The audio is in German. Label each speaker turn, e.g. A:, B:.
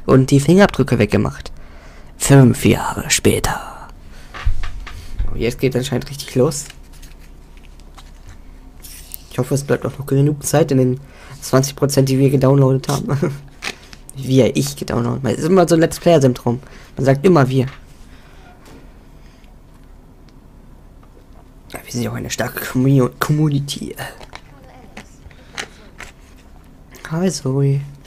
A: und die Fingerabdrücke weggemacht. 5 Jahre später. Oh, jetzt geht anscheinend richtig los. Ich hoffe, es bleibt auch noch genug Zeit in den 20%, die wir gedownloadet haben. Ich gedownloadet. Es ist immer so ein Let's Player-Syndrom. Man sagt immer wir. Ja, wir sind ja auch eine starke Community. Hi Zoe.